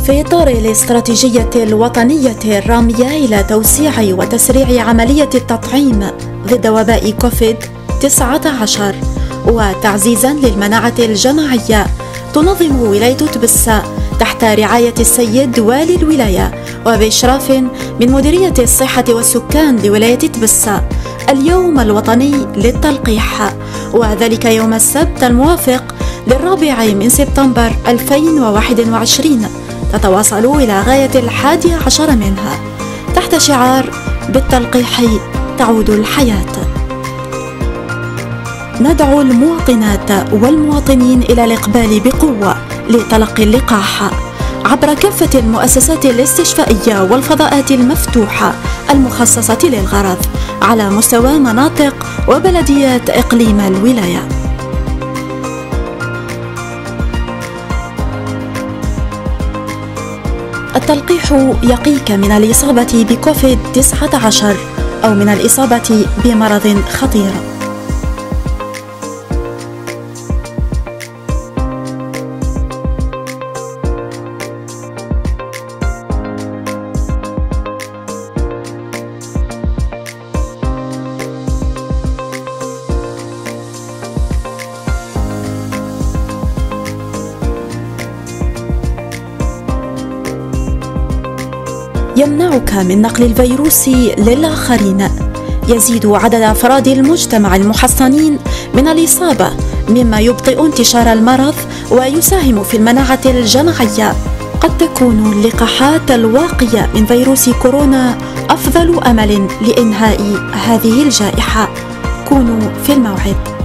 في إطار الاستراتيجية الوطنية الرامية إلى توسيع وتسريع عملية التطعيم ضد وباء كوفيد-19 وتعزيزاً للمناعة الجماعية، تنظم ولاية تبسة تحت رعاية السيد والي الولاية وبإشراف من مديرية الصحة والسكان لولاية تبسة اليوم الوطني للتلقيح، وذلك يوم السبت الموافق 4 سبتمبر 2021، تتواصل إلى غاية 11 منها تحت شعار بالتلقيح تعود الحياة. ندعو المواطنات والمواطنين إلى الإقبال بقوة لتلقي اللقاح عبر كافة المؤسسات الاستشفائية والفضاءات المفتوحة المخصصة للغرض على مستوى مناطق وبلديات إقليم الولاية. التلقيح يقيك من الإصابة بكوفيد-19 أو من الإصابة بمرض خطير. يمنعك من نقل الفيروس للآخرين، يزيد عدد أفراد المجتمع المحصنين من الإصابة مما يبطئ انتشار المرض ويساهم في المناعة الجماعية. قد تكون اللقاحات الواقية من فيروس كورونا أفضل أمل لإنهاء هذه الجائحة. كونوا في الموعد.